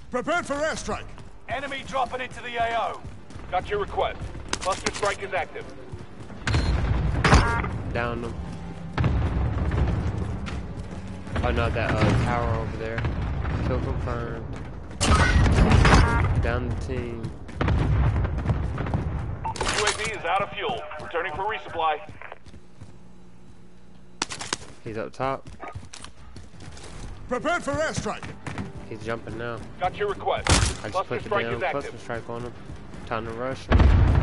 Prepared for airstrike. Enemy dropping into the AO. Got your request. Cluster strike is active. Down them. Oh no, that tower over there. Kill confirmed. Down the team. UAV is out of fuel. Returning for resupply. He's up top. Prepared for airstrike. He's jumping now. Got your request. I just Cluster put the strike damn is active. cluster strike on him. Time to rush him.